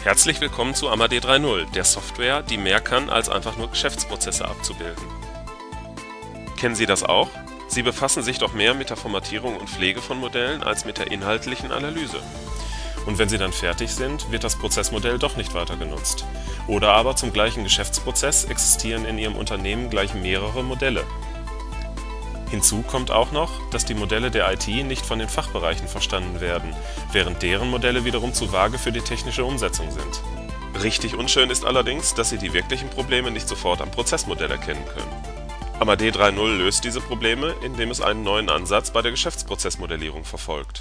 Herzlich willkommen zu AMAD 3.0, der Software, die mehr kann, als einfach nur Geschäftsprozesse abzubilden. Kennen Sie das auch? Sie befassen sich doch mehr mit der Formatierung und Pflege von Modellen als mit der inhaltlichen Analyse. Und wenn Sie dann fertig sind, wird das Prozessmodell doch nicht weiter genutzt. Oder aber zum gleichen Geschäftsprozess existieren in Ihrem Unternehmen gleich mehrere Modelle. Hinzu kommt auch noch, dass die Modelle der IT nicht von den Fachbereichen verstanden werden, während deren Modelle wiederum zu vage für die technische Umsetzung sind. Richtig unschön ist allerdings, dass Sie die wirklichen Probleme nicht sofort am Prozessmodell erkennen können. AMAD 3.0 löst diese Probleme, indem es einen neuen Ansatz bei der Geschäftsprozessmodellierung verfolgt.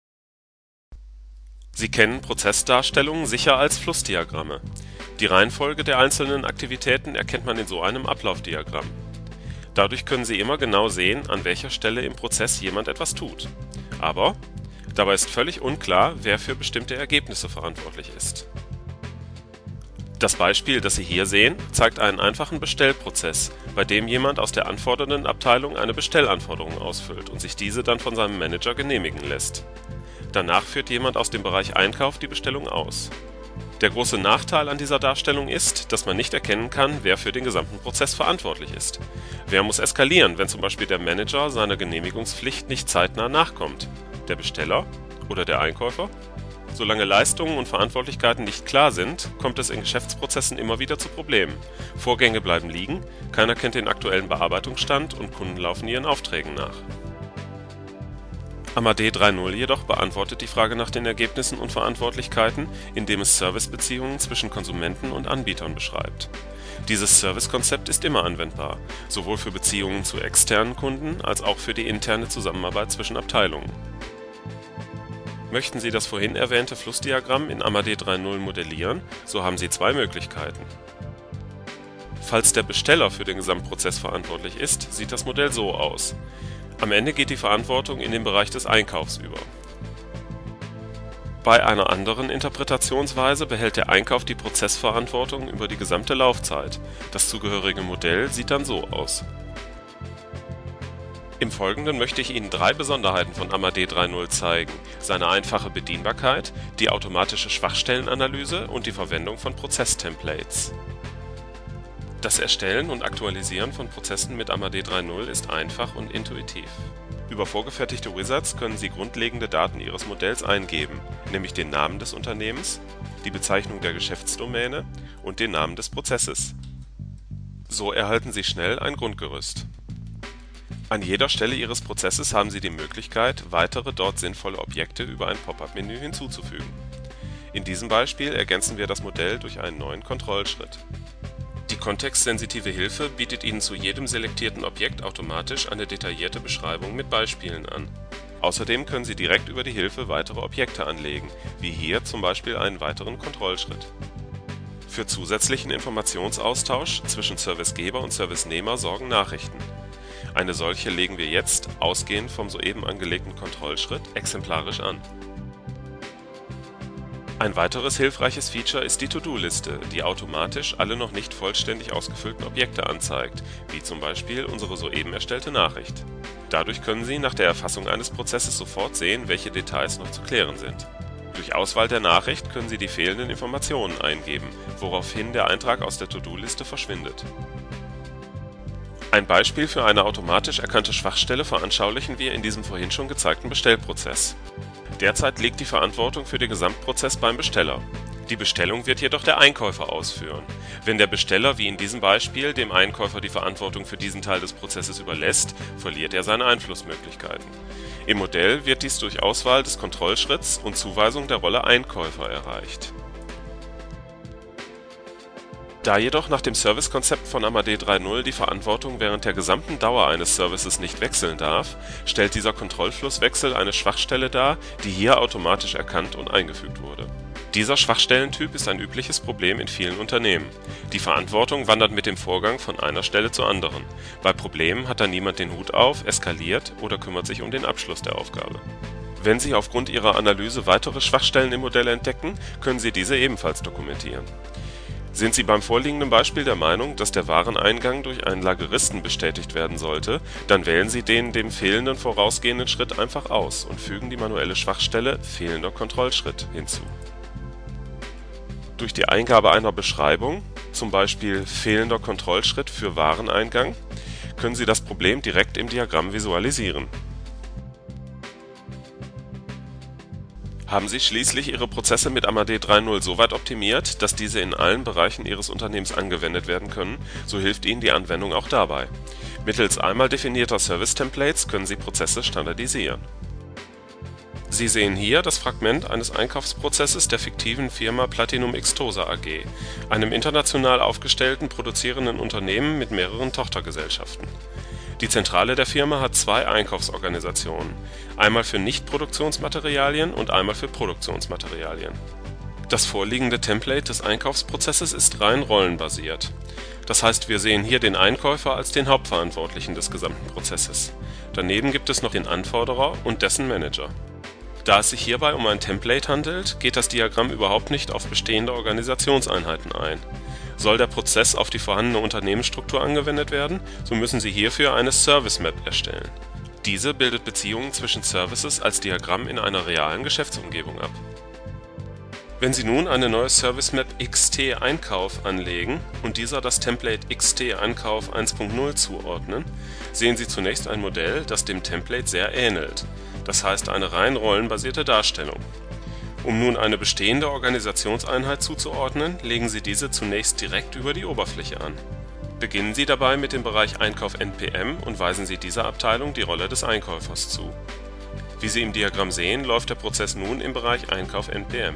Sie kennen Prozessdarstellungen sicher als Flussdiagramme. Die Reihenfolge der einzelnen Aktivitäten erkennt man in so einem Ablaufdiagramm. Dadurch können Sie immer genau sehen, an welcher Stelle im Prozess jemand etwas tut. Aber dabei ist völlig unklar, wer für bestimmte Ergebnisse verantwortlich ist. Das Beispiel, das Sie hier sehen, zeigt einen einfachen Bestellprozess, bei dem jemand aus der anfordernden Abteilung eine Bestellanforderung ausfüllt und sich diese dann von seinem Manager genehmigen lässt. Danach führt jemand aus dem Bereich Einkauf die Bestellung aus. Der große Nachteil an dieser Darstellung ist, dass man nicht erkennen kann, wer für den gesamten Prozess verantwortlich ist. Wer muss eskalieren, wenn zum Beispiel der Manager seiner Genehmigungspflicht nicht zeitnah nachkommt? Der Besteller oder der Einkäufer? Solange Leistungen und Verantwortlichkeiten nicht klar sind, kommt es in Geschäftsprozessen immer wieder zu Problemen. Vorgänge bleiben liegen, keiner kennt den aktuellen Bearbeitungsstand und Kunden laufen ihren Aufträgen nach. AMAD 3.0 jedoch beantwortet die Frage nach den Ergebnissen und Verantwortlichkeiten, indem es Servicebeziehungen zwischen Konsumenten und Anbietern beschreibt. Dieses Servicekonzept ist immer anwendbar, sowohl für Beziehungen zu externen Kunden als auch für die interne Zusammenarbeit zwischen Abteilungen. Möchten Sie das vorhin erwähnte Flussdiagramm in AMAD 3.0 modellieren, so haben Sie zwei Möglichkeiten. Falls der Besteller für den Gesamtprozess verantwortlich ist, sieht das Modell so aus. Am Ende geht die Verantwortung in den Bereich des Einkaufs über. Bei einer anderen Interpretationsweise behält der Einkauf die Prozessverantwortung über die gesamte Laufzeit. Das zugehörige Modell sieht dann so aus. Im Folgenden möchte ich Ihnen drei Besonderheiten von AMAD 3.0 zeigen: seine einfache Bedienbarkeit, die automatische Schwachstellenanalyse und die Verwendung von Prozesstemplates. Das Erstellen und Aktualisieren von Prozessen mit AMAD 3.0 ist einfach und intuitiv. Über vorgefertigte Wizards können Sie grundlegende Daten Ihres Modells eingeben, nämlich den Namen des Unternehmens, die Bezeichnung der Geschäftsdomäne und den Namen des Prozesses. So erhalten Sie schnell ein Grundgerüst. An jeder Stelle Ihres Prozesses haben Sie die Möglichkeit, weitere dort sinnvolle Objekte über ein Pop-up-Menü hinzuzufügen. In diesem Beispiel ergänzen wir das Modell durch einen neuen Kontrollschritt. Die kontextsensitive Hilfe bietet Ihnen zu jedem selektierten Objekt automatisch eine detaillierte Beschreibung mit Beispielen an. Außerdem können Sie direkt über die Hilfe weitere Objekte anlegen, wie hier zum Beispiel einen weiteren Kontrollschritt. Für zusätzlichen Informationsaustausch zwischen Servicegeber und Servicenehmer sorgen Nachrichten. Eine solche legen wir jetzt, ausgehend vom soeben angelegten Kontrollschritt, exemplarisch an. Ein weiteres hilfreiches Feature ist die To-Do-Liste, die automatisch alle noch nicht vollständig ausgefüllten Objekte anzeigt, wie zum Beispiel unsere soeben erstellte Nachricht. Dadurch können Sie nach der Erfassung eines Prozesses sofort sehen, welche Details noch zu klären sind. Durch Auswahl der Nachricht können Sie die fehlenden Informationen eingeben, woraufhin der Eintrag aus der To-Do-Liste verschwindet. Ein Beispiel für eine automatisch erkannte Schwachstelle veranschaulichen wir in diesem vorhin schon gezeigten Bestellprozess. Derzeit liegt die Verantwortung für den Gesamtprozess beim Besteller. Die Bestellung wird jedoch der Einkäufer ausführen. Wenn der Besteller, wie in diesem Beispiel, dem Einkäufer die Verantwortung für diesen Teil des Prozesses überlässt, verliert er seine Einflussmöglichkeiten. Im Modell wird dies durch Auswahl des Kontrollschritts und Zuweisung der Rolle Einkäufer erreicht. Da jedoch nach dem Servicekonzept von AMAD 3.0 die Verantwortung während der gesamten Dauer eines Services nicht wechseln darf, stellt dieser Kontrollflusswechsel eine Schwachstelle dar, die hier automatisch erkannt und eingefügt wurde. Dieser Schwachstellentyp ist ein übliches Problem in vielen Unternehmen. Die Verantwortung wandert mit dem Vorgang von einer Stelle zur anderen. Bei Problemen hat dann niemand den Hut auf, eskaliert oder kümmert sich um den Abschluss der Aufgabe. Wenn Sie aufgrund Ihrer Analyse weitere Schwachstellen im Modell entdecken, können Sie diese ebenfalls dokumentieren. Sind Sie beim vorliegenden Beispiel der Meinung, dass der Wareneingang durch einen Lageristen bestätigt werden sollte, dann wählen Sie den dem fehlenden vorausgehenden Schritt einfach aus und fügen die manuelle Schwachstelle fehlender Kontrollschritt hinzu. Durch die Eingabe einer Beschreibung, zum Beispiel fehlender Kontrollschritt für Wareneingang, können Sie das Problem direkt im Diagramm visualisieren. Haben Sie schließlich Ihre Prozesse mit AMAD 3.0 so weit optimiert, dass diese in allen Bereichen Ihres Unternehmens angewendet werden können, so hilft Ihnen die Anwendung auch dabei. Mittels einmal definierter Service-Templates können Sie Prozesse standardisieren. Sie sehen hier das Fragment eines Einkaufsprozesses der fiktiven Firma Platinum X-Tosa AG, einem international aufgestellten produzierenden Unternehmen mit mehreren Tochtergesellschaften. Die Zentrale der Firma hat zwei Einkaufsorganisationen, einmal für Nichtproduktionsmaterialien und einmal für Produktionsmaterialien. Das vorliegende Template des Einkaufsprozesses ist rein rollenbasiert. Das heißt, wir sehen hier den Einkäufer als den Hauptverantwortlichen des gesamten Prozesses. Daneben gibt es noch den Anforderer und dessen Manager. Da es sich hierbei um ein Template handelt, geht das Diagramm überhaupt nicht auf bestehende Organisationseinheiten ein. Soll der Prozess auf die vorhandene Unternehmensstruktur angewendet werden, so müssen Sie hierfür eine Service Map erstellen. Diese bildet Beziehungen zwischen Services als Diagramm in einer realen Geschäftsumgebung ab. Wenn Sie nun eine neue Service Map XT Einkauf anlegen und dieser das Template XT Einkauf 1.0 zuordnen, sehen Sie zunächst ein Modell, das dem Template sehr ähnelt, das heißt eine rein rollenbasierte Darstellung. Um nun eine bestehende Organisationseinheit zuzuordnen, legen Sie diese zunächst direkt über die Oberfläche an. Beginnen Sie dabei mit dem Bereich Einkauf NPM und weisen Sie dieser Abteilung die Rolle des Einkäufers zu. Wie Sie im Diagramm sehen, läuft der Prozess nun im Bereich Einkauf NPM.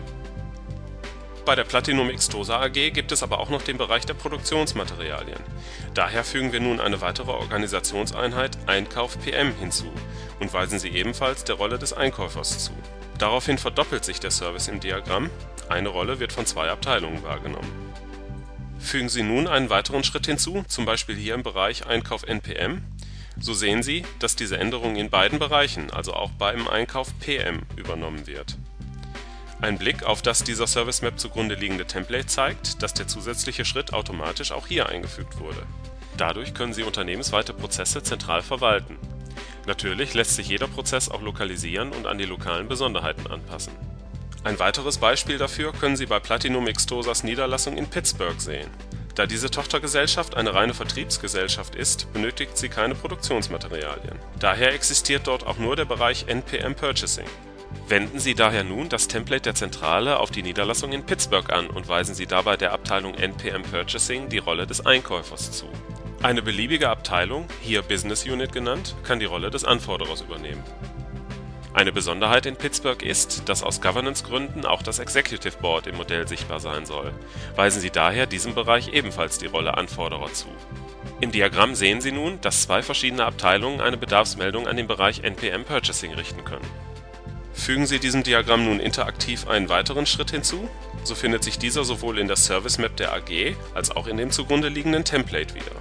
Bei der Platinum X-Tosa AG gibt es aber auch noch den Bereich der Produktionsmaterialien. Daher fügen wir nun eine weitere Organisationseinheit Einkauf PM hinzu und weisen sie ebenfalls der Rolle des Einkäufers zu. Daraufhin verdoppelt sich der Service im Diagramm, eine Rolle wird von zwei Abteilungen wahrgenommen. Fügen Sie nun einen weiteren Schritt hinzu, zum Beispiel hier im Bereich Einkauf NPM, so sehen Sie, dass diese Änderung in beiden Bereichen, also auch beim Einkauf PM, übernommen wird. Ein Blick auf das dieser Service Map zugrunde liegende Template zeigt, dass der zusätzliche Schritt automatisch auch hier eingefügt wurde. Dadurch können Sie unternehmensweite Prozesse zentral verwalten. Natürlich lässt sich jeder Prozess auch lokalisieren und an die lokalen Besonderheiten anpassen. Ein weiteres Beispiel dafür können Sie bei Platinum X-Tosas Niederlassung in Pittsburgh sehen. Da diese Tochtergesellschaft eine reine Vertriebsgesellschaft ist, benötigt sie keine Produktionsmaterialien. Daher existiert dort auch nur der Bereich NPM Purchasing. Wenden Sie daher nun das Template der Zentrale auf die Niederlassung in Pittsburgh an und weisen Sie dabei der Abteilung NPM Purchasing die Rolle des Einkäufers zu. Eine beliebige Abteilung, hier Business Unit genannt, kann die Rolle des Anforderers übernehmen. Eine Besonderheit in Pittsburgh ist, dass aus Governance-Gründen auch das Executive Board im Modell sichtbar sein soll. Weisen Sie daher diesem Bereich ebenfalls die Rolle Anforderer zu. Im Diagramm sehen Sie nun, dass zwei verschiedene Abteilungen eine Bedarfsmeldung an den Bereich NPM Purchasing richten können. Fügen Sie diesem Diagramm nun interaktiv einen weiteren Schritt hinzu, so findet sich dieser sowohl in der Service Map der AG als auch in dem zugrunde liegenden Template wieder.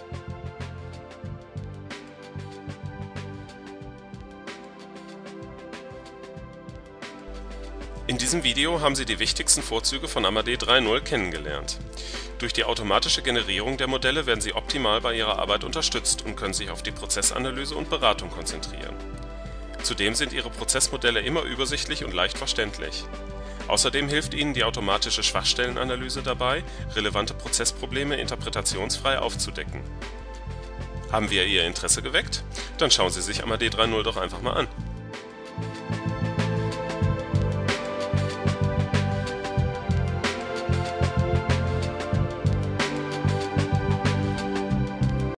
In diesem Video haben Sie die wichtigsten Vorzüge von AMAD 3.0 kennengelernt. Durch die automatische Generierung der Modelle werden Sie optimal bei Ihrer Arbeit unterstützt und können sich auf die Prozessanalyse und Beratung konzentrieren. Zudem sind Ihre Prozessmodelle immer übersichtlich und leicht verständlich. Außerdem hilft Ihnen die automatische Schwachstellenanalyse dabei, relevante Prozessprobleme interpretationsfrei aufzudecken. Haben wir Ihr Interesse geweckt? Dann schauen Sie sich AMAD 3.0 doch einfach mal an.